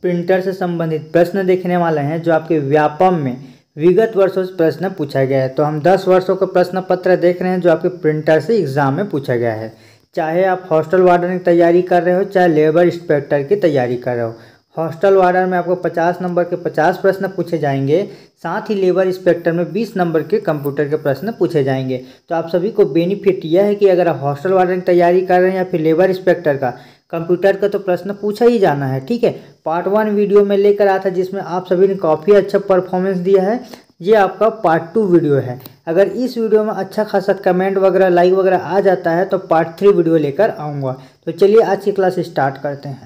Printer से संबंधित प्रश्न देखने वाले हैं जो आपके व्यापम में विगत वर्षों से प्रश्न पूछा गया है। तो हम 10 वर्षों का प्रश्न पत्र देख रहे हैं जो आपके प्रिंटर से एग्जाम में पूछा गया है। चाहे आप हॉस्टल वार्डन की तैयारी कर रहे हो, चाहे लेबर इंस्पेक्टर की तैयारी कर रहे हो। हॉस्टल वार्डन में आपको 50 नंबर के 50 प्रश्न पूछे जाएंगे, साथ ही लेबर इंस्पेक्टर में 20 नंबर के कंप्यूटर के प्रश्न पूछे जाएंगे। तो आप सभी को बेनिफिट यह है कि अगर आप हॉस्टल वार्डन की तैयारी कर रहे हैं या फिर लेबर इंस्पेक्टर का, कंप्यूटर का तो प्रश्न पूछा ही जाना है। ठीक है, पार्ट 1 वीडियो में लेकर आया था जिसमें आप सभी ने काफ़ी अच्छा परफॉर्मेंस दिया है। ये आपका पार्ट 2 वीडियो है। अगर इस वीडियो में अच्छा खासा कमेंट वगैरह लाइक वगैरह आ जाता है तो पार्ट 3 वीडियो लेकर आऊँगा। तो चलिए आज की क्लास स्टार्ट करते हैं।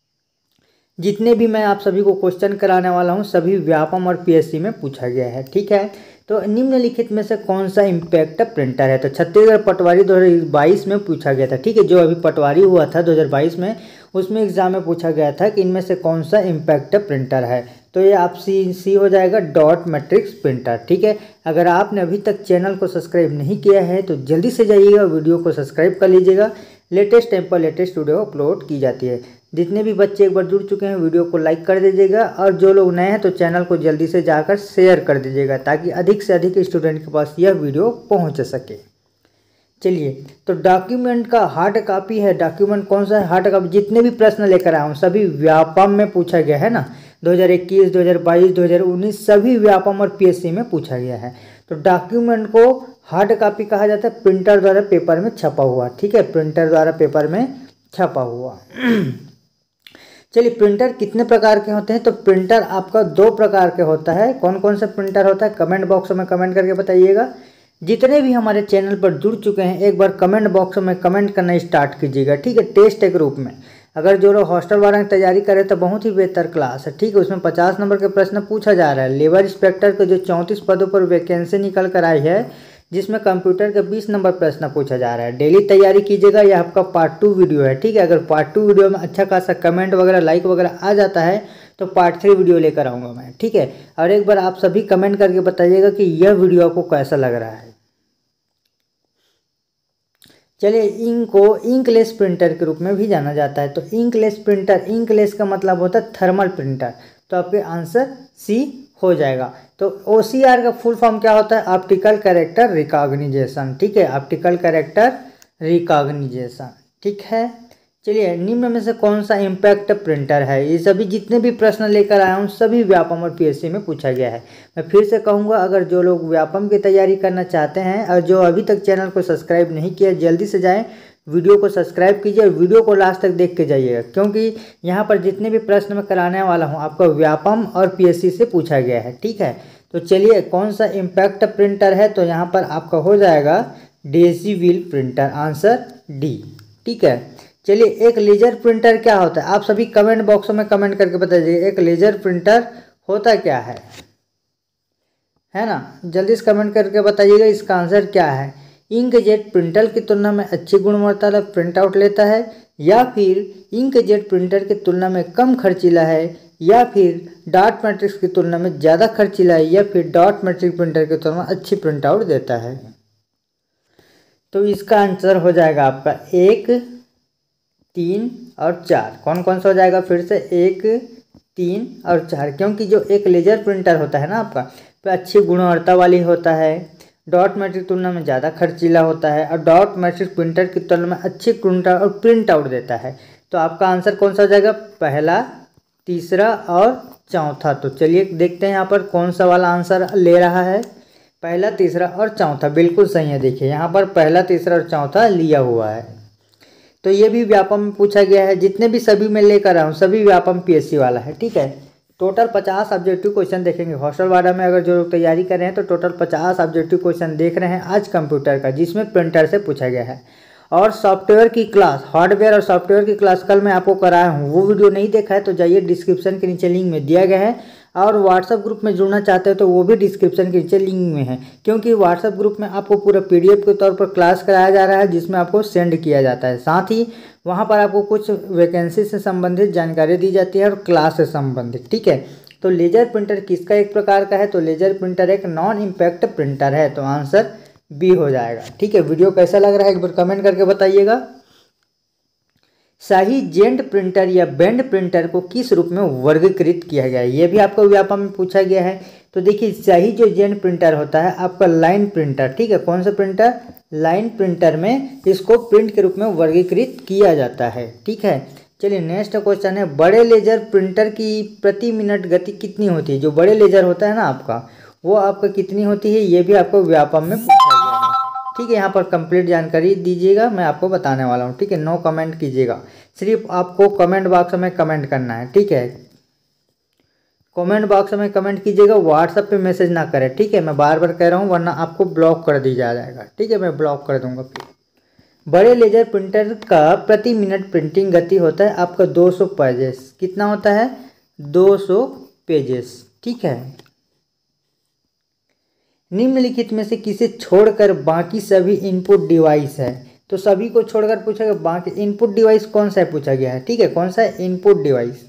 जितने भी मैं आप सभी को क्वेश्चन कराने वाला हूँ सभी व्यापम और पीएससी में पूछा गया है। ठीक है, तो निम्नलिखित में से कौन सा इम्पैक्ट प्रिंटर है? तो छत्तीसगढ़ पटवारी 2022 में पूछा गया था। ठीक है, जो अभी पटवारी हुआ था 2022 में, उसमें एग्जाम में पूछा गया था कि इनमें से कौन सा इम्पैक्ट प्रिंटर है। तो ये आप सी हो जाएगा, डॉट मैट्रिक्स प्रिंटर। ठीक है, अगर आपने अभी तक चैनल को सब्सक्राइब नहीं किया है तो जल्दी से जाइएगा, वीडियो को सब्सक्राइब कर लीजिएगा। लेटेस्ट टाइम पर लेटेस्ट वीडियो अपलोड की जाती है। जितने भी बच्चे एक बार जुड़ चुके हैं वीडियो को लाइक कर दीजिएगा, और जो लोग नए हैं तो चैनल को जल्दी से जाकर शेयर कर दीजिएगा ताकि अधिक से अधिक स्टूडेंट के पास यह वीडियो पहुंच सके। चलिए, तो डॉक्यूमेंट का हार्ड कॉपी है। डॉक्यूमेंट कौन सा है? Hard copy. जितने भी प्रश्न लेकर आया हूँ सभी व्यापम में पूछा गया है ना, 2021, 2022, 2019 सभी व्यापम और पीएससी में पूछा गया है। तो डॉक्यूमेंट को हार्ड कॉपी कहा जाता है, प्रिंटर द्वारा पेपर में छपा हुआ। ठीक है, प्रिंटर द्वारा पेपर में छपा हुआ। चलिए, प्रिंटर कितने प्रकार के होते हैं? तो प्रिंटर आपका 2 प्रकार के होता है। कौन कौन सा प्रिंटर होता है कमेंट बॉक्स में कमेंट करके बताइएगा। जितने भी हमारे चैनल पर जुड़ चुके हैं एक बार कमेंट बॉक्स में कमेंट करना स्टार्ट कीजिएगा। ठीक है, टेस्ट के रूप में अगर जो लोग हॉस्टल वाला की तैयारी करें तो बहुत ही बेहतर क्लास है। ठीक है, उसमें 50 नंबर के प्रश्न पूछा जा रहा है। लेबर इंस्पेक्टर के जो 34 पदों पर वैकेंसी निकल कर आई है जिसमें कंप्यूटर के 20 नंबर प्रश्न पूछा जा रहा है। डेली तैयारी कीजिएगा, यह आपका पार्ट 2 वीडियो है। ठीक है, अगर पार्ट 2 वीडियो में अच्छा खासा कमेंट वगैरह लाइक वगैरह आ जाता है तो पार्ट 3 वीडियो लेकर आऊँगा मैं। ठीक है, और एक बार आप सभी कमेंट करके बताइएगा कि यह वीडियो आपको कैसा लग रहा है। चलिए, इंक को इंकलेस प्रिंटर के रूप में भी जाना जाता है। तो इंकलेस प्रिंटर, इंकलेस का मतलब होता है थर्मल प्रिंटर। तो आपके आंसर सी हो जाएगा। तो OCR का फुल फॉर्म क्या होता है? Optical character recognition. ठीक है, ऑप्टिकल कैरेक्टर रिकॉग्निजेशन। ठीक है, चलिए, निम्न में से कौन सा इम्पैक्ट प्रिंटर है? ये सभी जितने भी प्रश्न लेकर आया हूँ सभी व्यापम और पीएससी में पूछा गया है। मैं फिर से कहूँगा, अगर जो लोग व्यापम की तैयारी करना चाहते हैं और जो अभी तक चैनल को सब्सक्राइब नहीं किया, जल्दी से जाएं, वीडियो को सब्सक्राइब कीजिए और वीडियो को लास्ट तक देख के जाइएगा, क्योंकि यहाँ पर जितने भी प्रश्न मैं कराने वाला हूँ आपका व्यापम और पीएससी से पूछा गया है। ठीक है, तो चलिए, कौन सा इम्पैक्ट प्रिंटर है? तो यहाँ पर आपका हो जाएगा daisy wheel printer, answer D. ठीक है, चलिए, एक लेजर प्रिंटर क्या होता है? आप सभी कमेंट बॉक्स में कमेंट करके बताइए एक लेजर प्रिंटर होता क्या है ना? जल्दी से कमेंट करके बताइएगा इसका आंसर क्या है। इंकजेट प्रिंटर की तुलना में अच्छी गुणवत्ता वाला प्रिंट आउट लेता है, या फिर इंकजेट प्रिंटर की तुलना में कम खर्चीला है, या फिर डॉट मैट्रिक्स की तुलना में ज़्यादा खर्चीला है, या फिर डॉट मैट्रिक्स प्रिंटर की तुलना में अच्छी प्रिंट आउट देता है। तो इसका आंसर हो जाएगा आपका 1, 3 और 4। कौन कौन सा हो जाएगा? फिर से 1, 3 और 4, क्योंकि जो एक लेजर प्रिंटर होता है ना आपका, तो अच्छी गुणवत्ता वाली होता है, डॉट मैट्रिक्स की तुलना में ज़्यादा खर्चीला होता है, और डॉट मैट्रिक्स प्रिंटर की तुलना में अच्छी प्रिंटर और प्रिंट आउट देता है। तो आपका आंसर कौन सा हो जाएगा? पहला, तीसरा और चौथा। तो चलिए देखते हैं यहाँ पर कौन सा वाला आंसर ले रहा है। पहला, तीसरा और चौथा बिल्कुल सही है। देखिए यहाँ पर पहला, तीसरा और चौथा लिया हुआ है। तो ये भी व्यापम में पूछा गया है। जितने भी सभी मैं लेकर आया हूँ सभी व्यापम पीएससी वाला है। ठीक है, टोटल 50 ऑब्जेक्टिव क्वेश्चन देखेंगे। हॉस्टल वाला में अगर जो लोग तैयारी कर रहे हैं तो टोटल 50 ऑब्जेक्टिव क्वेश्चन देख रहे हैं आज कंप्यूटर का, जिसमें प्रिंटर से पूछा गया है। और सॉफ्टवेयर की क्लास, हार्डवेयर और सॉफ्टवेयर की क्लास कल मैं आपको कराया हूँ, वो वीडियो नहीं देखा है तो जाइए, डिस्क्रिप्शन के नीचे लिंक में दिया गया है। और व्हाट्सएप ग्रुप में जुड़ना चाहते हो तो वो भी डिस्क्रिप्शन के नीचे लिंक में है, क्योंकि व्हाट्सएप ग्रुप में आपको पूरा PDF के तौर पर क्लास कराया जा रहा है जिसमें आपको सेंड किया जाता है। साथ ही वहाँ पर आपको कुछ वैकेंसी से संबंधित जानकारी दी जाती है और क्लास से संबंधित। ठीक है, तो लेजर प्रिंटर किसका एक प्रकार का है? तो लेजर प्रिंटर एक नॉन इम्पैक्ट प्रिंटर है। तो आंसर बी हो जाएगा। ठीक है, वीडियो कैसा लग रहा है एक बार कमेंट करके बताइएगा। शाही जेंट प्रिंटर या बैंड प्रिंटर को किस रूप में वर्गीकृत किया गया है, ये भी आपको व्यापम में पूछा गया है। तो देखिए शाही जो जेंट प्रिंटर होता है आपका लाइन प्रिंटर, ठीक है, कौन सा प्रिंटर, लाइन प्रिंटर में इसको प्रिंट के रूप में वर्गीकृत किया जाता है, ठीक है। चलिए नेक्स्ट क्वेश्चन है, बड़े लेजर प्रिंटर की प्रति मिनट गति कितनी होती है। जो बड़े लेजर होता है ना आपका, वो आपका कितनी होती है, ये भी आपको व्यापम में पूछा गया है, ठीक है। यहाँ पर कंप्लीट जानकारी दीजिएगा, मैं आपको बताने वाला हूँ, ठीक है। नो कमेंट कीजिएगा, सिर्फ आपको कमेंट बॉक्स में कमेंट करना है, ठीक है। कमेंट बॉक्स में कमेंट कीजिएगा, व्हाट्सएप पे मैसेज ना करें, ठीक है। मैं बार बार कह रहा हूँ वरना आपको ब्लॉक कर दिया जाएगा, ठीक है, मैं ब्लॉक कर दूंगा फिर। बड़े लेजर प्रिंटर का प्रति मिनट प्रिंटिंग गति होता है आपका 200 पेजेस, कितना होता है, 200 पेजेस, ठीक है। निम्नलिखित में से किसे छोड़कर बाकी सभी इनपुट डिवाइस है। तो सभी को छोड़कर पूछा गया, बाकी इनपुट डिवाइस कौन सा है पूछा गया है, ठीक है। कौन सा है, इनपुट डिवाइस।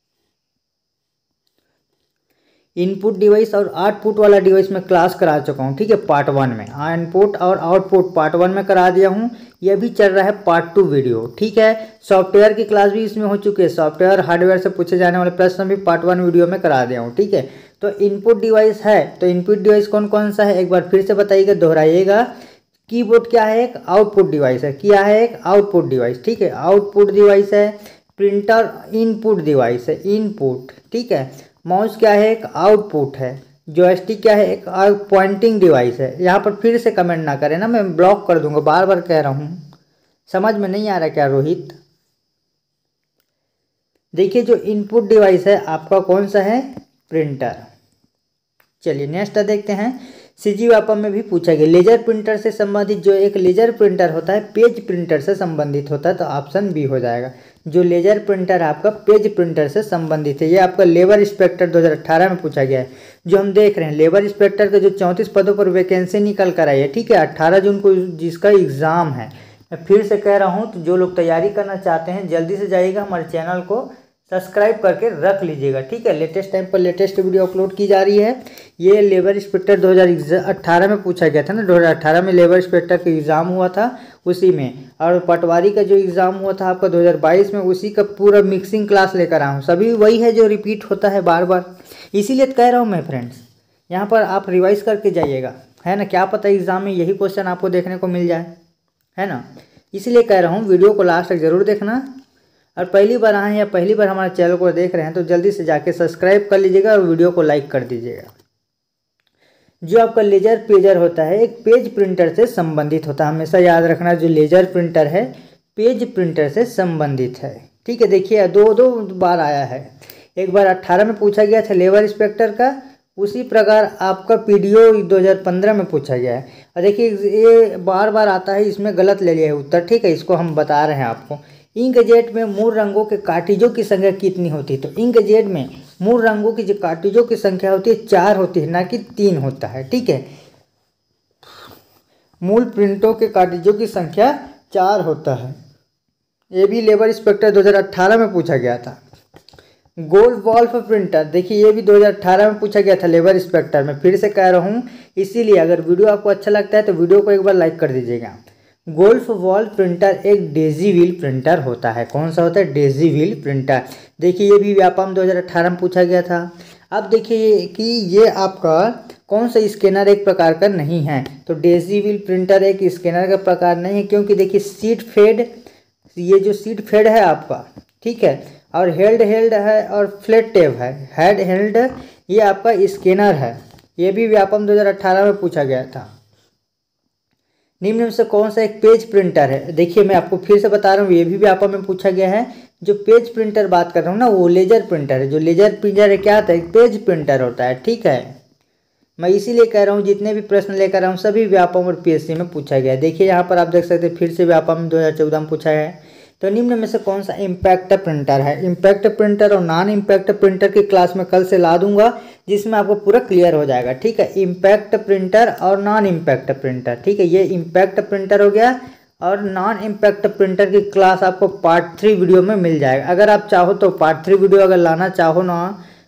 इनपुट डिवाइस और आउटपुट वाला डिवाइस में क्लास करा चुका हूँ, ठीक है, पार्ट 1 में। इनपुट और आउटपुट पार्ट 1 में करा दिया हूँ, यह भी चल रहा है पार्ट 2 वीडियो, ठीक है। सॉफ्टवेयर की क्लास भी इसमें हो चुकी है, सॉफ्टवेयर हार्डवेयर से पूछे जाने वाले प्रश्न भी पार्ट 1 वीडियो में करा दिया हूँ, ठीक है। तो इनपुट डिवाइस है, तो इनपुट डिवाइस कौन कौन सा है, एक बार फिर से बताइएगा, दोहराइएगा। कीबोर्ड क्या है, एक आउटपुट डिवाइस है, क्या है, एक आउटपुट डिवाइस, ठीक है, आउटपुट डिवाइस है। प्रिंटर इनपुट डिवाइस है, इनपुट, ठीक है। माउस क्या है, एक आउटपुट है। जॉयस्टिक क्या है, एक पॉइंटिंग डिवाइस है। यहाँ पर फिर से कमेंट ना करें ना, मैं ब्लॉक कर दूंगा, बार बार कह रहा हूँ, समझ में नहीं आ रहा क्या रोहित। देखिए जो इनपुट डिवाइस है आपका कौन सा है, प्रिंटर। चलिए नेक्स्ट देखते हैं, सीजी व्यापम में भी पूछा गया, लेजर प्रिंटर से संबंधित जो एक लेजर प्रिंटर होता है पेज प्रिंटर से संबंधित होता है, तो ऑप्शन बी हो जाएगा। जो लेजर प्रिंटर आपका पेज प्रिंटर से संबंधित है, ये आपका लेबर इंस्पेक्टर 2018 में पूछा गया है। जो हम देख रहे हैं लेबर इंस्पेक्टर के जो 34 पदों पर वैकेंसी निकल कर आई है, ठीक है, 18 जून को जिसका एग्ज़ाम है। मैं फिर से कह रहा हूँ, तो जो लोग तैयारी करना चाहते हैं जल्दी से जाइएगा, हमारे चैनल को सब्सक्राइब करके रख लीजिएगा, ठीक है। लेटेस्ट टाइम पर लेटेस्ट वीडियो अपलोड की जा रही है। ये लेबर इंस्पेक्टर 2018 में पूछा गया था ना, 2018 में लेबर इंस्पेक्टर का एग्ज़ाम हुआ था उसी में, और पटवारी का जो एग्ज़ाम हुआ था आपका 2022 में, उसी का पूरा मिक्सिंग क्लास लेकर आया हूँ। सभी वही है जो रिपीट होता है बार बार, इसीलिए कह रहा हूँ मैं फ्रेंड्स, यहाँ पर आप रिवाइज करके जाइएगा, है ना, क्या पता एग्ज़ाम में यही क्वेश्चन आपको देखने को मिल जाए, है ना। इसलिए कह रहा हूँ वीडियो को लास्ट तक ज़रूर देखना, और पहली बार आए हैं या पहली बार हमारे चैनल को देख रहे हैं तो जल्दी से जाके सब्सक्राइब कर लीजिएगा और वीडियो को लाइक कर दीजिएगा। जो आपका लेजर पेजर होता है एक पेज प्रिंटर से संबंधित होता है, हमेशा याद रखना, जो लेजर प्रिंटर है पेज प्रिंटर से संबंधित है, ठीक है। देखिए दो बार आया है, एक बार 18 में पूछा गया था लेबर इंस्पेक्टर का, उसी प्रकार आपका पीडीओ 2015 में पूछा गया है। और देखिए ये बार बार आता है, इसमें गलत ले लिया है उत्तर, ठीक है, इसको हम बता रहे हैं आपको। इंकजेट में मूल रंगों के कार्ट्रिजों की संख्या कितनी होती है, तो इंकजेट में मूल रंगों की जो कार्ट्रिजों की संख्या होती है 4 होती है, ना कि 3 होता है, ठीक है। मूल प्रिंटों के कार्ट्रिजों की संख्या 4 होता है, ये भी लेबर इंस्पेक्टर 2018 में पूछा गया था। गोल वॉल्फ प्रिंटर, देखिए ये भी 2018 में पूछा गया था लेबर इंस्पेक्टर में, फिर से कह रहा हूँ, इसीलिए अगर वीडियो आपको अच्छा लगता है तो वीडियो को एक बार लाइक कर दीजिएगा। गोल्फ वॉल प्रिंटर एक डेजी व्हील प्रिंटर होता है, कौन सा होता है, डेजी व्हील प्रिंटर। देखिए ये भी व्यापम 2018 में पूछा गया था। अब देखिए कि ये आपका कौन सा स्कैनर एक प्रकार का नहीं है, तो डेजी व्हील प्रिंटर एक स्कैनर का प्रकार नहीं है, क्योंकि देखिए सीट फेड, ये जो सीट फेड है आपका, ठीक है, और हेल्ड है और फ्लैट टैब है, हेड हेल्ड, ये आपका स्कैनर है। ये भी व्यापम 2018 में पूछा गया था। निम्न में से कौन सा एक पेज प्रिंटर है, देखिए मैं आपको फिर से बता रहा हूँ, ये भी व्यापम में पूछा गया है। जो पेज प्रिंटर बात कर रहा हूँ ना, वो लेजर प्रिंटर है। जो लेजर प्रिंटर है क्या होता है, पेज प्रिंटर होता है, ठीक है। मैं इसीलिए कह रहा हूँ जितने भी प्रश्न लेकर आया हूँ सभी व्यापम और पीएससी में पूछा गया है। देखिए यहाँ पर आप देख सकते हैं, फिर से व्यापम 2014 में पूछा है। तो निम्न में से कौन सा इम्पैक्ट प्रिंटर है, इम्पैक्ट प्रिंटर और नॉन इम्पैक्ट प्रिंटर की क्लास में कल से ला दूंगा, जिसमें आपको पूरा क्लियर हो जाएगा, ठीक है। इम्पैक्ट प्रिंटर और नॉन इम्पैक्ट प्रिंटर, ठीक है, ये इम्पैक्ट प्रिंटर हो गया, और नॉन इम्पैक्ट प्रिंटर की क्लास आपको पार्ट 3 वीडियो में मिल जाएगा। अगर आप चाहो तो पार्ट 3 वीडियो अगर लाना चाहो ना,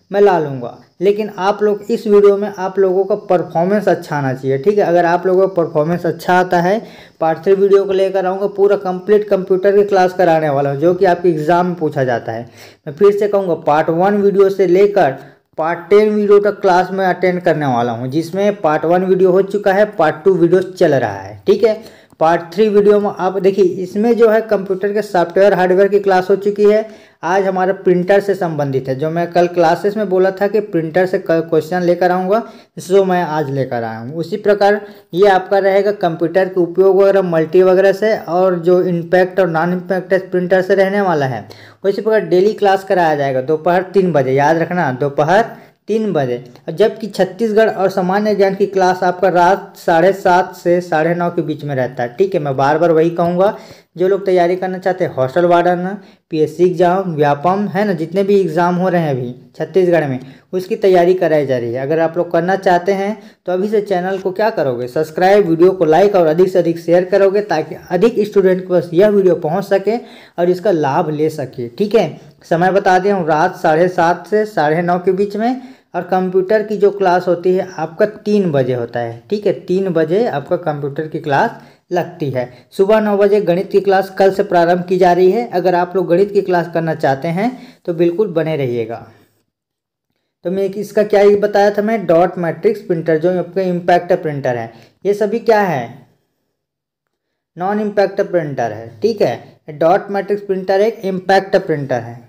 मैं ला लूँगा। लेकिन आप लोग इस वीडियो में आप लोगों का परफॉर्मेंस अच्छा आना चाहिए, ठीक है। अगर आप लोगों का परफॉर्मेंस अच्छा आता है, पार्ट 3 वीडियो को लेकर आऊँगा, पूरा कंप्लीट कंप्यूटर की क्लास कराने वाला हूँ जो कि आपके एग्ज़ाम में पूछा जाता है। मैं फिर से कहूँगा, पार्ट 1 वीडियो से लेकर पार्ट 10 वीडियो तक क्लास में अटेंड करने वाला हूँ, जिसमें पार्ट 1 वीडियो हो चुका है, पार्ट 2 वीडियो चल रहा है, ठीक है। पार्ट 3 वीडियो में आप देखिए, इसमें जो है कंप्यूटर के सॉफ्टवेयर हार्डवेयर की क्लास हो चुकी है। आज हमारा प्रिंटर से संबंधित है, जो मैं कल क्लासेस में बोला था कि प्रिंटर से क्वेश्चन लेकर आऊँगा, जो मैं आज लेकर आया हूँ। उसी प्रकार ये आपका रहेगा कंप्यूटर के उपयोग वगैरह मल्टी वगैरह से, और जो इम्पैक्ट और नॉन इम्पैक्ट प्रिंटर से रहने वाला है। उसी प्रकार डेली क्लास कराया जाएगा दोपहर 3 बजे, याद रखना, दोपहर 3 बजे। जबकि छत्तीसगढ़ और सामान्य ज्ञान की क्लास आपका रात 7:30 से 9:30 के बीच में रहता है, ठीक है। मैं बार बार वही कहूँगा, जो लोग तैयारी करना चाहते हैं, hostel warden, PSC exam, Vyapam है ना, जितने भी एग्ज़ाम हो रहे हैं अभी छत्तीसगढ़ में, उसकी तैयारी कराई जा रही है। अगर आप लोग करना चाहते हैं तो अभी से चैनल को क्या करोगे, सब्सक्राइब, वीडियो को लाइक और अधिक से अधिक शेयर करोगे, ताकि अधिक स्टूडेंट के पास यह वीडियो पहुँच सके और इसका लाभ ले सके, ठीक है। समय बता दिया हूँ, रात 7:30 से 9:30 के बीच में। और कंप्यूटर की जो क्लास होती है आपका 3 बजे होता है, ठीक है। 3 बजे आपका कंप्यूटर की क्लास लगती है। सुबह 9 बजे गणित की क्लास कल से प्रारंभ की जा रही है। अगर आप लोग गणित की क्लास करना चाहते हैं तो बिल्कुल बने रहिएगा। तो मैं इसका क्या ही बताया था, मैं डॉट मैट्रिक्स प्रिंटर जो आपका इम्पैक्ट प्रिंटर है, ये सभी क्या है, नॉन इम्पैक्ट प्रिंटर है, ठीक है। डॉट मैट्रिक्स प्रिंटर एक इम्पैक्ट प्रिंटर है।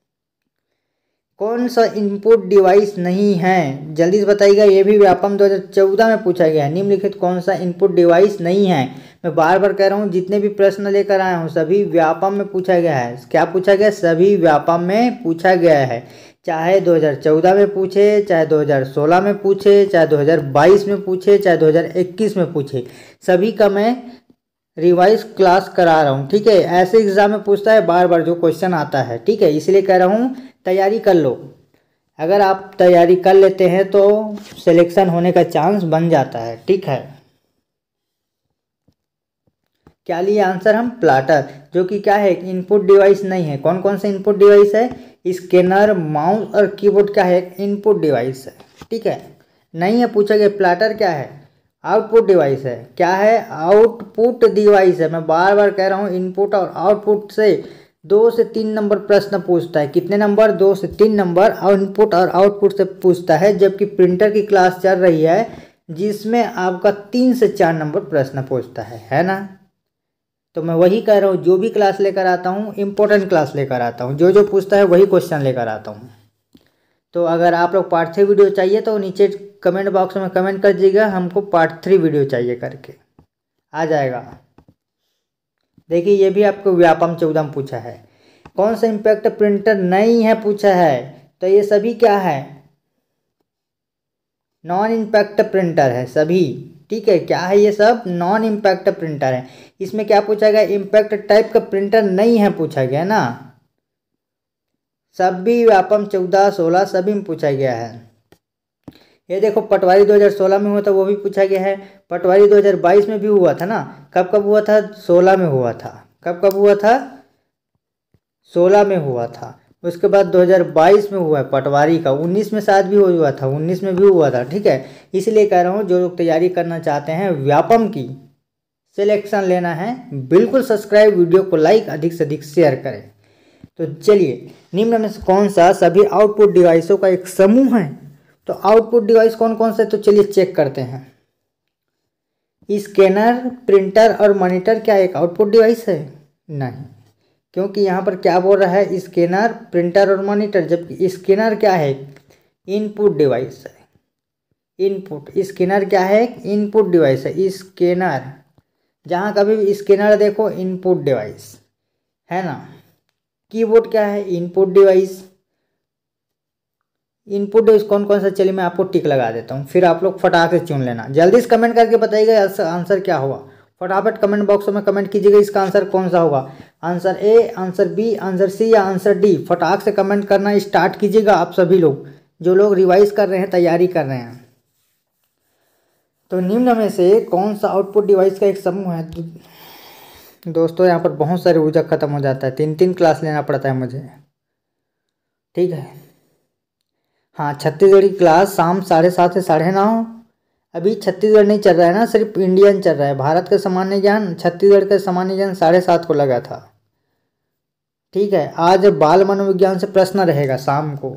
कौन सा इनपुट डिवाइस नहीं है, जल्दी से बताइएगा। ये भी व्यापम 2014 में पूछा गया है। निम्नलिखित कौन सा इनपुट डिवाइस नहीं है। मैं बार बार कह रहा हूँ, जितने भी प्रश्न लेकर आया हूँ सभी व्यापम में पूछा गया है। क्या पूछा गया, सभी व्यापम में पूछा गया है। चाहे 2014 में पूछे, चाहे 2016 में पूछे, चाहे 2022 में पूछे, चाहे 2021 में पूछे, सभी का मैं रिवाइज क्लास करा रहा हूँ, ठीक है। ऐसे एग्जाम में पूछता है बार बार जो क्वेश्चन आता है, ठीक है। इसलिए कह रहा हूँ तैयारी कर लो। अगर आप तैयारी कर लेते हैं तो सिलेक्शन होने का चांस बन जाता है, ठीक है। क्या लिए आंसर हम, प्लाटर, जो कि क्या है, इनपुट डिवाइस नहीं है। कौन कौन सा इनपुट डिवाइस है, स्कैनर, माउस और कीबोर्ड क्या है, इनपुट डिवाइस है, ठीक है। नहीं है पूछा गया। प्लाटर क्या है, आउटपुट डिवाइस है। क्या है, आउटपुट डिवाइस है। मैं बार बार कह रहा हूँ, इनपुट और आउटपुट से 2 से 3 नंबर प्रश्न पूछता है। कितने नंबर, 2 से 3 नंबर इनपुट और आउटपुट से पूछता है। जबकि प्रिंटर की क्लास चल रही है जिसमें आपका 3 से 4 नंबर प्रश्न पूछता है ना। तो मैं वही कह रहा हूँ, जो भी क्लास लेकर आता हूँ इम्पोर्टेंट क्लास लेकर आता हूँ, जो जो पूछता है वही क्वेश्चन लेकर आता हूँ। तो अगर आप लोग पार्ट 3 वीडियो चाहिए तो नीचे कमेंट बॉक्स में कमेंट कर दीजिएगा, हमको पार्ट 3 वीडियो चाहिए करके, आ जाएगा। देखिए, ये भी आपको व्यापम 14 में पूछा है। कौन सा इम्पैक्ट प्रिंटर नहीं है पूछा है, तो ये सभी क्या है, नॉन इम्पैक्ट प्रिंटर है सभी, ठीक है। क्या है, ये सब नॉन इम्पैक्ट प्रिंटर है। इसमें क्या पूछा गया, इम्पैक्ट टाइप का प्रिंटर नहीं है पूछा गया ना। सभी व्यापम 14, 16 सभी में पूछा गया है। ये देखो, पटवारी 2016 में हुआ था, वो भी पूछा गया है। पटवारी 2022 में भी हुआ था ना। कब कब हुआ था, 16 में हुआ था। कब कब हुआ था, 16 में हुआ था। उसके बाद 2022 में हुआ है पटवारी का। 19 में शायद भी हुआ था, 19 में भी हुआ था, ठीक है। इसलिए कह रहा हूँ, जो लोग तैयारी करना चाहते हैं व्यापम की, सिलेक्शन लेना है, बिल्कुल सब्सक्राइब, वीडियो को लाइक, अधिक से अधिक शेयर करें। तो चलिए, निम्न में से कौन सा सभी आउटपुट डिवाइसों का एक समूह है। तो आउटपुट डिवाइस कौन कौन से, तो चलिए चेक करते हैं। स्कैनर, प्रिंटर और मॉनिटर क्या एक आउटपुट डिवाइस है, नहीं, क्योंकि यहाँ पर क्या बोल रहा है, स्कैनर, प्रिंटर और मॉनिटर। जबकि स्कैनर क्या है, इनपुट डिवाइस है। इनपुट, स्कैनर क्या है, इनपुट डिवाइस है। स्कैनर, जहाँ कभी भी स्कैनर देखो इनपुट डिवाइस है ना। कीबोर्ड क्या है, इनपुट डिवाइस। इनपुट डिवाइस कौन कौन सा, चलिए मैं आपको टिक लगा देता हूँ, फिर आप लोग फटाक से चुन लेना। जल्दी से कमेंट करके बताइएगा आंसर क्या होगा। फटाफट कमेंट बॉक्स में कमेंट कीजिएगा, इसका आंसर कौन सा होगा। Answer A, answer B, answer C या आंसर डी। फटाक से कमेंट करना स्टार्ट कीजिएगा आप सभी लोग, जो लोग रिवाइज कर रहे हैं, तैयारी कर रहे हैं। तो निम्न में से कौन सा आउटपुट डिवाइस का एक समूह है। दोस्तों, यहाँ पर बहुत सारी ऊर्जा खत्म हो जाता है, 3 क्लास लेना पड़ता है मुझे, ठीक है। हाँ, छत्तीसगढ़ की क्लास शाम 7:30 से 9:30। अभी छत्तीसगढ़ नहीं चल रहा है ना, सिर्फ इंडियन चल रहा है। भारत का सामान्य ज्ञान, छत्तीसगढ़ का सामान्य ज्ञान 7:30 को लगा था। ठीक है, आज बाल मनोविज्ञान से प्रश्न रहेगा शाम को।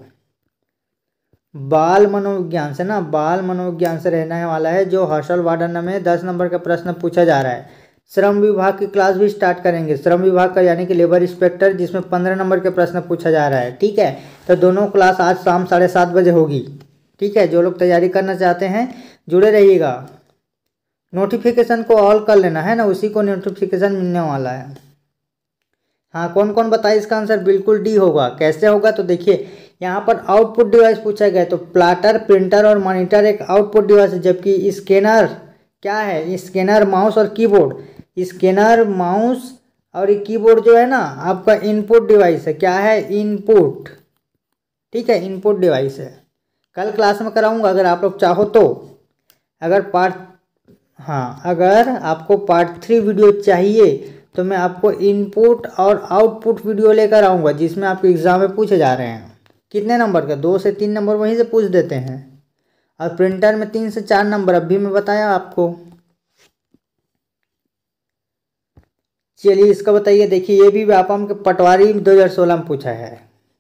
बाल मनोविज्ञान से ना, बाल मनोविज्ञान से रहने वाला है, जो हर्षल वार्डन में 10 नंबर का प्रश्न पूछा जा रहा है। श्रम विभाग की क्लास भी स्टार्ट करेंगे, श्रम विभाग का यानी कि लेबर इंस्पेक्टर, जिसमें 15 नंबर के प्रश्न पूछा जा रहा है। ठीक है, तो दोनों क्लास आज शाम 7:30 बजे होगी। ठीक है, जो लोग तैयारी करना चाहते हैं जुड़े रहिएगा। नोटिफिकेशन को ऑल कर लेना है ना, उसी को नोटिफिकेशन मिलने वाला है। हाँ, कौन कौन बताए इसका आंसर? बिल्कुल डी होगा। कैसे होगा तो देखिए, यहाँ पर आउटपुट डिवाइस पूछा गया, तो प्लाटर, प्रिंटर और मॉनिटर एक आउटपुट डिवाइस है, जबकि स्कैनर क्या है? स्कैनर, माउस और कीबोर्ड। स्कैनर, माउस और ये कीबोर्ड जो है ना, आपका इनपुट डिवाइस है। क्या है? इनपुट। ठीक है, इनपुट डिवाइस है। कल क्लास में कराऊंगा अगर आप लोग चाहो तो। अगर आपको पार्ट 3 वीडियो चाहिए तो मैं आपको इनपुट और आउटपुट वीडियो लेकर आऊँगा, जिसमें आपके एग्ज़ाम में पूछे जा रहे हैं। कितने नंबर का? 2 से 3 नंबर वहीं से पूछ देते हैं, और प्रिंटर में 3 से 4 नंबर अभी मैं बताया आपको। चलिए इसका बताइए। देखिए, ये भी व्यापम के पटवारी 2016 में पूछा है।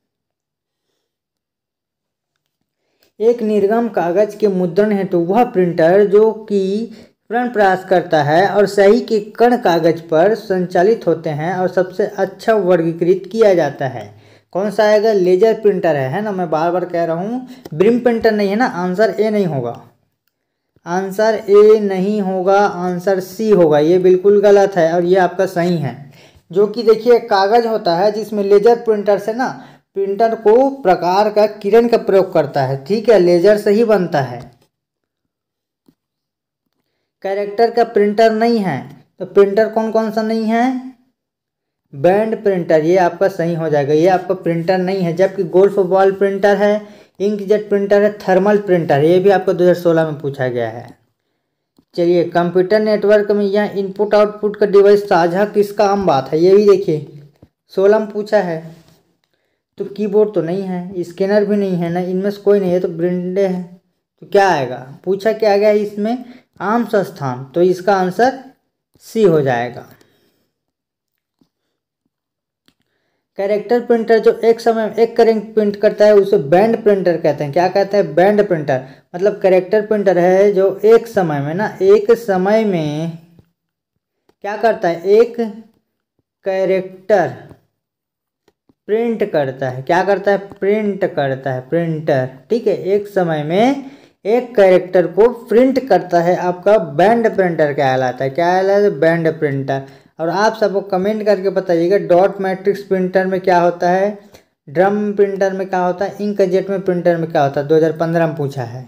एक निर्गम कागज के मुद्रण हेतु वह प्रिंटर जो कि प्रण प्रयास करता है और सही के कण कागज पर संचालित होते हैं और सबसे अच्छा वर्गीकृत किया जाता है, कौन सा आएगा? लेजर प्रिंटर है ना। मैं बार बार कह रहा हूँ, ब्रिम प्रिंटर नहीं है ना। आंसर ए नहीं होगा, आंसर ए नहीं होगा, आंसर सी होगा। ये बिल्कुल गलत है और ये आपका सही है। जो कि देखिए, कागज होता है जिसमें लेजर प्रिंटर से ना प्रिंटर को प्रकार का किरण का प्रयोग करता है। ठीक है, लेजर से ही बनता है। कैरेक्टर का प्रिंटर नहीं है, तो प्रिंटर कौन कौन सा नहीं है? बैंड प्रिंटर, ये आपका सही हो जाएगा। ये आपका प्रिंटर नहीं है। जबकि गोल्फ बॉल प्रिंटर है, इंकजेट प्रिंटर है, थर्मल प्रिंटर है। ये भी आपको 2016 में पूछा गया है। चलिए, कंप्यूटर नेटवर्क में यह इनपुट आउटपुट का डिवाइस साझा किसका आम बात है? ये भी देखिए 16 में पूछा है। तो कीबोर्ड तो नहीं है, स्कैनर भी नहीं है ना, इनमें से कोई नहीं है, तो ब्रिंडे है। तो क्या आएगा? पूछा क्या गया है इसमें? आम संस्थान। तो इसका आंसर सी हो जाएगा। कैरेक्टर प्रिंटर जो एक समय में एक करेक्ट प्रिंट करता है उसे बैंड प्रिंटर कहते हैं। क्या कहते हैं? Band printer. मतलब कैरेक्टर प्रिंटर है जो एक समय में क्या करता है? एक कैरेक्टर प्रिंट करता है। क्या करता है? प्रिंट करता है, प्रिंटर। ठीक है, एक समय में एक कैरेक्टर को प्रिंट करता है, आपका बैंड प्रिंटर कहलाता है। क्या कहलाता है? Band printer. और आप सबको कमेंट करके बताइएगा, डॉट मैट्रिक्स प्रिंटर में क्या होता है, ड्रम प्रिंटर में क्या होता है, इंकजेट में प्रिंटर में क्या होता है। 2015 में पूछा है।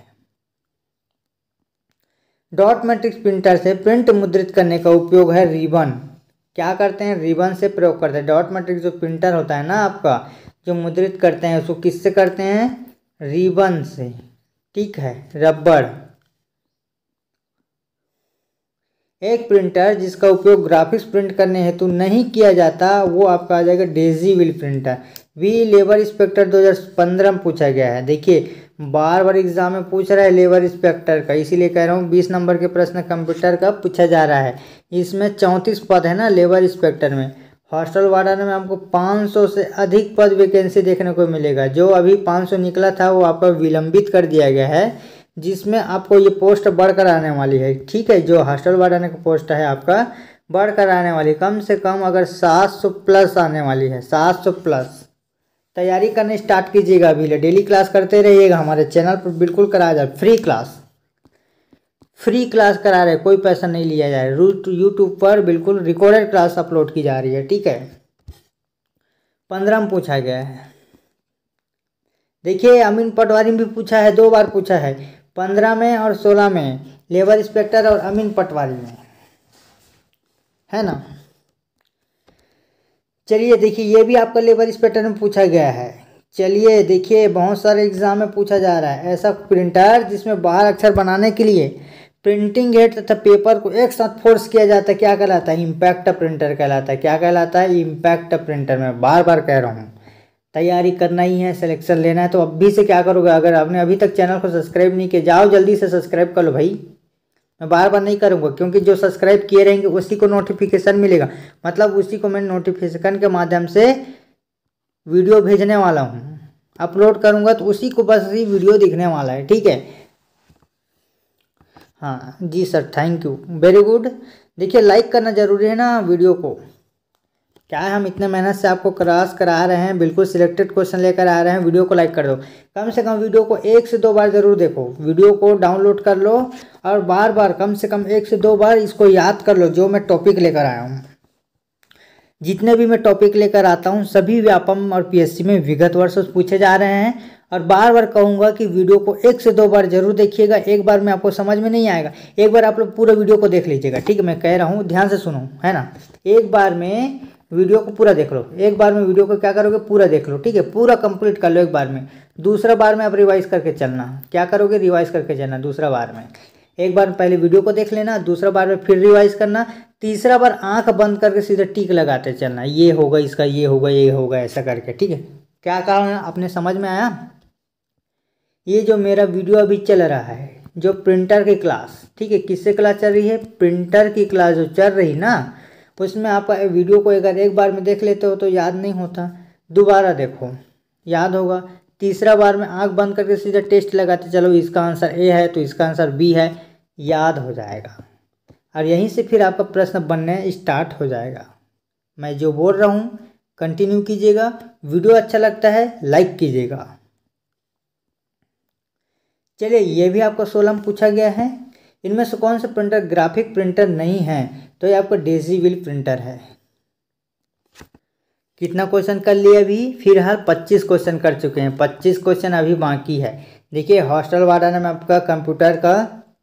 डॉट मैट्रिक्स प्रिंटर से प्रिंट मुद्रित करने का उपयोग है रिबन। क्या करते हैं? रिबन से प्रयोग करते हैं। डॉट मैट्रिक्स जो प्रिंटर होता है ना आपका, जो मुद्रित करते हैं उसको किससे करते हैं? रिबन से। ठीक है, रबड़। एक प्रिंटर जिसका उपयोग ग्राफिक्स प्रिंट करने हेतु नहीं किया जाता वो आपका आ जाएगा डेजी व्हील प्रिंटर। वी लेबर इंस्पेक्टर 2015 में पूछा गया है। देखिए, बार बार एग्जाम में पूछ रहा है लेबर इंस्पेक्टर का, इसीलिए कह रहा हूँ 20 नंबर के प्रश्न कंप्यूटर का पूछा जा रहा है। इसमें 34 पद है ना लेबर इंस्पेक्टर में। हॉस्टल वार्डन में आपको 500 से अधिक पद वैकेंसी देखने को मिलेगा। जो अभी 500 निकला था वो आपका विलंबित कर दिया गया है, जिसमें आपको ये पोस्ट बढ़कर आने वाली है। ठीक है, जो हॉस्टल वार्डन का पोस्ट है आपका बढ़कर आने वाली, कम से कम अगर 700 प्लस आने वाली है, 700 प्लस। तैयारी करने स्टार्ट कीजिएगा अभी। डेली क्लास करते रहिएगा, हमारे चैनल पर बिल्कुल कराया जाए। फ्री क्लास करा रहे, कोई पैसा नहीं लिया जा रहा है। यूट्यूब पर बिल्कुल रिकॉर्डेड क्लास अपलोड की जा रही है। ठीक है, 15 में पूछा गया है। देखिए, अमीन पटवारी में भी पूछा है, 2 बार पूछा है, 15 में और 16 में। लेबर इंस्पेक्टर और अमीन पटवारी में, है ना। चलिए देखिए, ये भी आपका लेबर इंस्पेक्टर में पूछा गया है। चलिए देखिए, बहुत सारे एग्जाम में पूछा जा रहा है। ऐसा प्रिंटर जिसमें बाहर अक्षर बनाने के लिए प्रिंटिंग हेड तथा पेपर को एक साथ फोर्स किया जाता है, क्या कहलाता है? इम्पैक्ट प्रिंटर कहलाता है। क्या कहलाता है? Impact printer. मैं बार बार कह रहा हूँ, तैयारी करना ही है, सिलेक्शन लेना है। तो अभी से क्या करोगे, अगर आपने अभी तक चैनल को सब्सक्राइब नहीं किया, जाओ जल्दी से सब्सक्राइब कर लो भाई। मैं बार बार नहीं करूँगा, क्योंकि जो सब्सक्राइब किए रहेंगे उसी को नोटिफिकेशन मिलेगा, मतलब उसी को मैं नोटिफिकेशन के माध्यम से वीडियो भेजने वाला हूँ, अपलोड करूँगा तो उसी को बस ही वीडियो दिखने वाला है, ठीक है। हाँ जी sir, thank you, very good. देखिए लाइक करना जरूरी है ना वीडियो को, क्या है हम इतने मेहनत से आपको क्लास करा रहे हैं, बिल्कुल सिलेक्टेड क्वेश्चन लेकर आ रहे हैं, वीडियो को लाइक कर दो। कम से कम वीडियो को 1 से 2 बार जरूर देखो, वीडियो को डाउनलोड कर लो और बार बार कम से कम 1 से 2 बार इसको याद कर लो, जो मैं टॉपिक लेकर आया हूँ। जितने भी मैं टॉपिक लेकर आता हूँ सभी व्यापम और पीएससी में विगत वर्षों से पूछे जा रहे हैं। और बार बार कहूँगा कि वीडियो को 1 से 2 बार जरूर देखिएगा, एक बार में आपको समझ में नहीं आएगा, एक बार आप लोग पूरा वीडियो को देख लीजिएगा, ठीक है। मैं कह रहा हूँ ध्यान से सुनो, है ना। एक बार में वीडियो को पूरा देख लो, एक बार में वीडियो को क्या करोगे, पूरा देख लो, ठीक है, पूरा कंप्लीट कर लो एक बार में। दूसरा बार में आप रिवाइज करके चलना, क्या करोगे, रिवाइज करके चलना दूसरा बार में। एक बार पहले वीडियो को देख लेना, दूसरा बार में फिर रिवाइज करना, तीसरा बार आंख बंद करके सीधे टिक लगाते चलना, ये होगा इसका, ये होगा, ये होगा, ऐसा करके, ठीक है। क्या कहा आपने, समझ में आया। ये जो मेरा वीडियो अभी चल रहा है, जो प्रिंटर की क्लास, ठीक है, किससे क्लास चल रही है, प्रिंटर की क्लास जो चल रही ना, उसमें आप वीडियो को अगर एक बार में देख लेते हो तो याद नहीं होता, दोबारा देखो याद होगा। तीसरा बार में आंख बंद करके सीधा टेस्ट लगाते चलो, इसका आंसर ए है तो इसका आंसर बी है, याद हो जाएगा। और यहीं से फिर आपका प्रश्न बनने स्टार्ट हो जाएगा। मैं जो बोल रहा हूँ कंटिन्यू कीजिएगा, वीडियो अच्छा लगता है लाइक कीजिएगा। चलिए ये भी आपको 16 में पूछा गया है, इनमें से कौन सा प्रिंटर ग्राफिक प्रिंटर नहीं है, तो ये आपका डेजी व्हील प्रिंटर है। कितना क्वेश्चन कर लिए अभी, फिलहाल 25 क्वेश्चन कर चुके हैं, 25 क्वेश्चन अभी बाकी है। देखिए हॉस्टल वार्डन में आपका कंप्यूटर का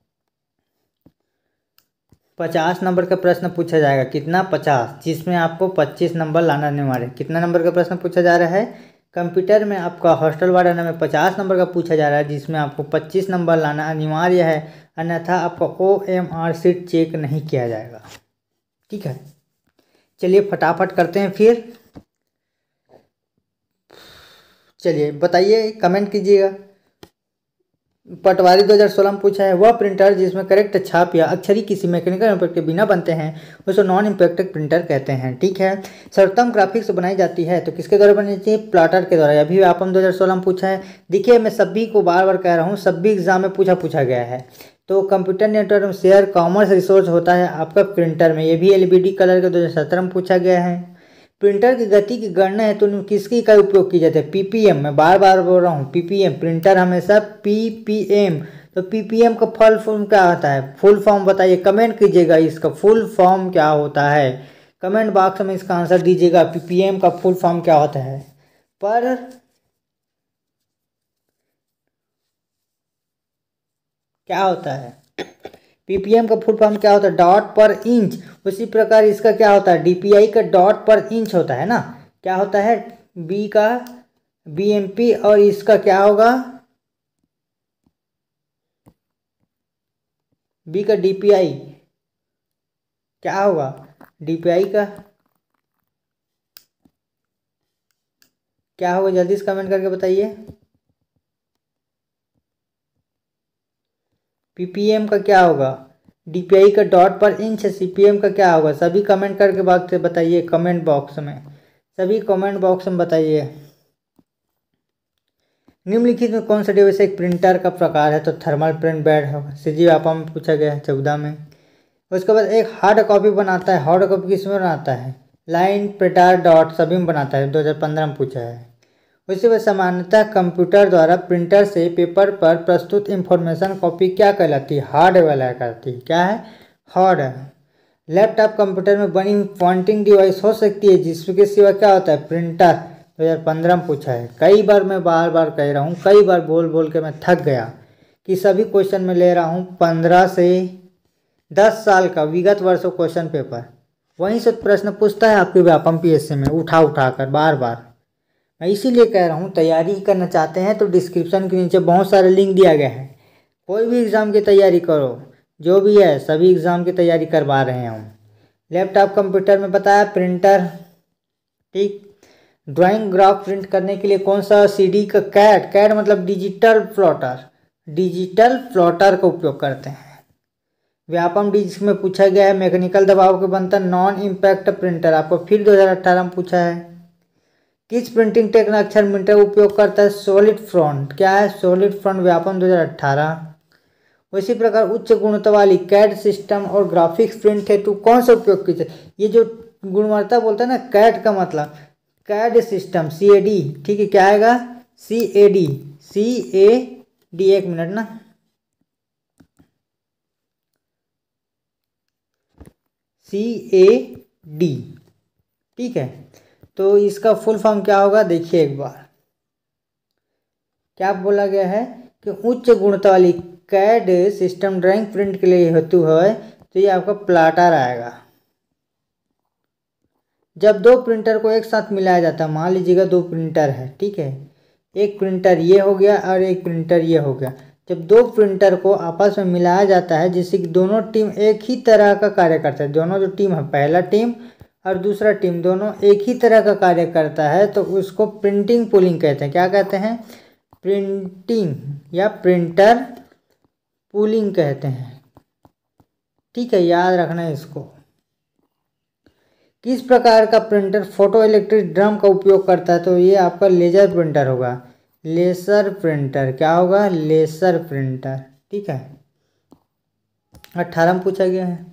50 नंबर का प्रश्न पूछा जाएगा, कितना 50, जिसमें आपको 25 नंबर लाना अनिवार्य है। कितना नंबर का प्रश्न पूछा जा रहा है, कंप्यूटर में आपका हॉस्टल वार्डन में 50 नंबर का पूछा जा रहा है, जिसमें आपको 25 नंबर लाना अनिवार्य है, अन्यथा आपका OMR शीट चेक नहीं किया जाएगा, ठीक है। चलिए फटाफट करते हैं फिर, चलिए बताइए, कमेंट कीजिएगा। पटवारी 2016 में पूछा है, वह प्रिंटर जिसमें करेक्ट छाप या अक्षरी किसी मैकेनिकल इम्पैक्ट के बिना बनते हैं उसे नॉन इम्पैक्टेड प्रिंटर कहते हैं, ठीक है। सर्वोत्तम ग्राफिक्स बनाई जाती है तो किसके द्वारा बनी जाती है, प्लॉटर के द्वारा। अभी आपन 2016 में पूछा है। देखिए मैं सभी को बार बार कह रहा हूँ, सभी एग्जाम में पूछा गया है। तो कंप्यूटर नेटवर्क में शेयर कॉमर्स रिसोर्स होता है आपका प्रिंटर में, ये भी LBD कलर के 2017 में पूछा गया है। प्रिंटर की गति की गणना है तो किसकी इकाई उपयोग की जाती है, PPM। मैं बार बार बोल रहा हूँ PPM, प्रिंटर हमेशा PPM। तो PPM का फुल फॉर्म क्या होता है, फुल फॉर्म बताइए, कमेंट कीजिएगा, इसका फुल फॉर्म क्या होता है, कमेंट बॉक्स में इसका आंसर दीजिएगा, PPM का फुल फॉर्म क्या होता है। पर क्या होता है, PPM का फुल फॉर्म क्या होता है, डॉट पर इंच। उसी प्रकार इसका क्या होता है, DPI का डॉट पर इंच होता है ना, क्या होता है, B का BMP, और इसका क्या होगा, B का DPI क्या होगा, DPI का क्या होगा, जल्दी से कमेंट करके बताइए। PPM का क्या होगा, DPI का डॉट पर इंच है, CPM का क्या होगा, सभी कमेंट करके बात से बताइए, कमेंट बॉक्स में, सभी कमेंट बॉक्स में बताइए। निम्नलिखित में कौन सा डिवाइस एक प्रिंटर का प्रकार है, तो थर्मल प्रिंट बेड होगा, CG व्यापम में पूछा गया है 14 में। उसके बाद एक हार्ड कॉपी बनाता है, हार्ड कॉपी किस में बनाता है, लाइन प्रिंटर डॉट सभी में बनाता है, 2015 में पूछा है। उसके बाद सामान्यतः कंप्यूटर द्वारा प्रिंटर से पेपर पर प्रस्तुत इंफॉर्मेशन कॉपी क्या कहलाती है, हार्ड वाला कहती है, क्या है, हार्ड। लैपटॉप कंप्यूटर में बनी पॉइंटिंग डिवाइस हो सकती है जिसके सिवा क्या होता है, प्रिंटर, 2015 में पूछा है। कई बार मैं बार बार कह रहा हूँ, कई बार बोल बोल के मैं थक गया कि सभी क्वेश्चन में ले रहा हूँ 15 से 10 साल का विगत वर्षों क्वेश्चन पेपर, वहीं से प्रश्न पूछता है आपके व्यापम PSC में उठा कर बार बार। मैं इसीलिए कह रहा हूँ, तैयारी करना चाहते हैं तो डिस्क्रिप्शन के नीचे बहुत सारे लिंक दिया गया है, कोई भी एग्ज़ाम की तैयारी करो, जो भी है सभी एग्ज़ाम की तैयारी करवा रहे हैं हम। लैपटॉप कंप्यूटर में बताया प्रिंटर, ठीक। ड्राइंग ग्राफ प्रिंट करने के लिए कौन सा CD का कैड मतलब डिजिटल प्लॉटर का उपयोग करते हैं। व्यापम डी जिसमें पूछा गया है मैकेनिकल दबाव के बनता नॉन इम्पैक्ट प्रिंटर, आपको फिर 2018 में पूछा है। किस प्रिंटिंग टेक्निक अक्षर प्रिंटर उपयोग करता है, सॉलिड फ्रंट, क्या है सॉलिड फ्रंट, व्यापम 2018। उसी प्रकार उच्च गुणवत्ता वाली कैड सिस्टम और ग्राफिक्स प्रिंट हेतु कौन सा उपयोग कीजिए। ये जो गुणवत्ता बोलता है ना, कैड का मतलब कैड सिस्टम CAD, ठीक है, क्या आएगा CAD, एक मिनट ना, CAD, ठीक है। तो इसका फुल फॉर्म क्या होगा देखिए एक बार, क्या बोला गया है कि उच्च गुणवत्ता वाली कैड सिस्टम ड्राइंग प्रिंट के लिए हेतु है, तो ये आपका प्लाटर आएगा। जब दो प्रिंटर को एक साथ मिलाया जाता है, मान लीजिएगा दो प्रिंटर है, ठीक है, एक प्रिंटर ये हो गया और एक प्रिंटर ये हो गया। जब दो प्रिंटर को आपस में मिलाया जाता है जिससे कि दोनों टीम एक ही तरह का कार्य करता है, दोनों जो टीम है, पहला टीम और दूसरा टीम, दोनों एक ही तरह का कार्य करता है, तो उसको प्रिंटिंग पूलिंग कहते हैं। क्या कहते हैं, प्रिंटिंग या प्रिंटर पूलिंग कहते हैं, ठीक है, याद रखना है इसको। किस प्रकार का प्रिंटर फोटो इलेक्ट्रिक ड्रम का उपयोग करता है, तो ये आपका लेजर प्रिंटर होगा, लेसर प्रिंटर, क्या होगा लेसर प्रिंटर, ठीक है। 18 में पूछा गया है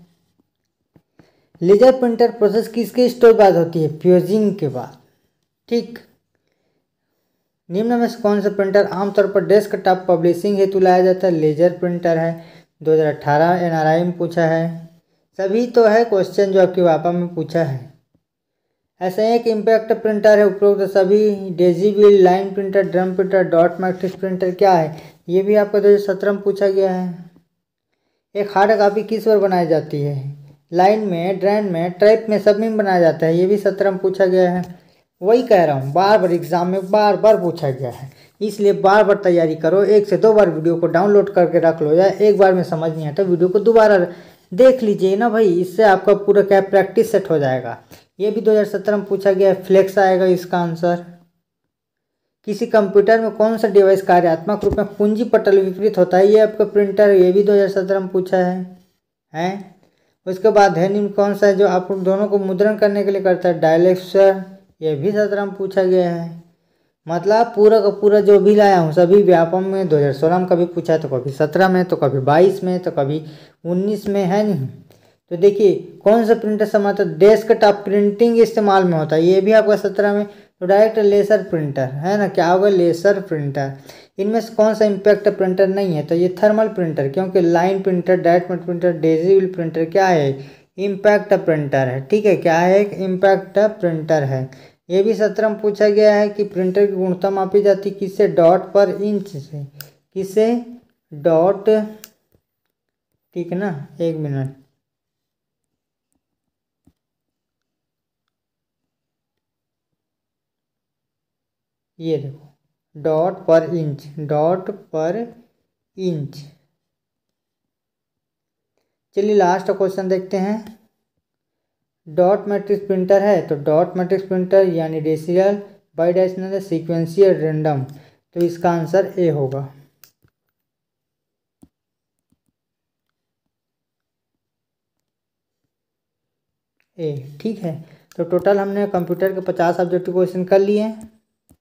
लेजर प्रिंटर प्रोसेस किसके स्टेज बाद होती है, फ्यूजिंग के बाद, ठीक। निम्न में से कौन सा प्रिंटर आमतौर पर डेस्कटॉप पब्लिशिंग हेतु लाया जाता है, लेजर प्रिंटर है, 2018 NRI में पूछा है। सभी तो है क्वेश्चन जो आपके वापा में पूछा है। ऐसा एक इम्पैक्ट प्रिंटर है, उपरोक्त सभी daisy wheel, line printer, drum printer, dot matrix printer क्या है, ये भी आपका 2017 में पूछा गया है। एक हार्ड कॉपी किस पर बनाई जाती है, लाइन में, ड्राइंग में, टाइप में, सब में बनाया जाता है, ये भी 17 में पूछा गया है। वही कह रहा हूँ, बार बार एग्जाम में बार बार पूछा गया है, इसलिए बार बार तैयारी करो। 1 से 2 बार वीडियो को डाउनलोड करके रख लो, या एक बार में समझ नहीं आता वीडियो को दोबारा देख लीजिए ना भाई, इससे आपका पूरा क्या प्रैक्टिस सेट हो जाएगा। ये भी 2017 में पूछा गया है, फ्लेक्स आएगा इसका आंसर। किसी कंप्यूटर में कौन सा डिवाइस कार्यात्मक रूप में कुंजी पटल विपरीत होता है, ये आपका प्रिंटर, ये भी 2017 में पूछा है। उसके बाद है निम्न कौन सा है जो आप दोनों को मुद्रण करने के लिए करता है, डायलेक्सर, ये भी 17 में पूछा गया है। मतलब पूरा का पूरा जो भी लाया हूँ सभी व्यापम में 2016 में कभी पूछा है, तो कभी 17 में, तो कभी 22 में, तो कभी 19 में, है नहीं। तो देखिए कौन सा प्रिंटर समाता है, डेस्कटॉप प्रिंटिंग इस्तेमाल में होता है, ये भी आपका 17 में। तो डायरेक्ट लेसर प्रिंटर है ना, क्या होगा लेसर प्रिंटर। इनमें से कौन सा इम्पैक्ट प्रिंटर नहीं है, तो ये थर्मल प्रिंटर, क्योंकि line printer, direct printer, daisy wheel printer क्या है, इम्पैक्ट प्रिंटर है, ठीक है, क्या है एक इम्पैक्ट प्रिंटर है। ये भी 17 में पूछा गया है कि प्रिंटर की गुणवत्ता मापी जाती किससे, डॉट पर इंच से, किससे, डॉट, ठीक है ना, एक मिनट, ये देखो dot per inch, dot per inch. चलिए लास्ट क्वेश्चन देखते हैं। डॉट मैट्रिक्स प्रिंटर है, तो डॉट मैट्रिक्स प्रिंटर यानी डेसिमल, बाईडायरेक्शनल, सीक्वेंशियल, रैंडम, तो इसका आंसर ए होगा। ए, ठीक है। तो टोटल हमने कंप्यूटर के 50 ऑब्जेक्टिव क्वेश्चन कर लिए हैं।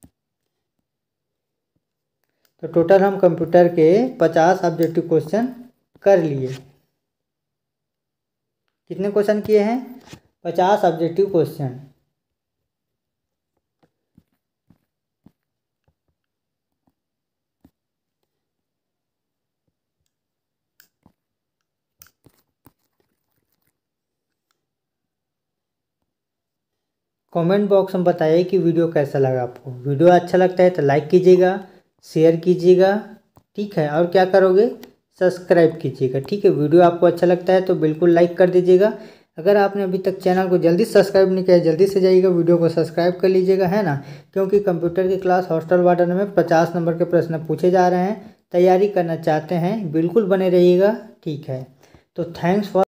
तो टोटल हम कंप्यूटर के 50 ऑब्जेक्टिव क्वेश्चन कर लिए। कितने क्वेश्चन किए हैं, 50 ऑब्जेक्टिव क्वेश्चन। कमेंट बॉक्स में बताइए कि वीडियो कैसा लगा आपको। वीडियो अच्छा लगता है तो लाइक कीजिएगा, शेयर कीजिएगा, ठीक है, और क्या करोगे, सब्सक्राइब कीजिएगा, ठीक है। वीडियो आपको अच्छा लगता है तो बिल्कुल लाइक कर दीजिएगा। अगर आपने अभी तक चैनल को जल्दी सब्सक्राइब नहीं किया, जल्दी से जाइएगा वीडियो को सब्सक्राइब कर लीजिएगा, है ना, क्योंकि कंप्यूटर की क्लास हॉस्टल वार्डन में 50 नंबर के प्रश्न पूछे जा रहे हैं। तैयारी करना चाहते हैं, बिल्कुल बने रहिएगा, ठीक है। तो थैंक्स फॉर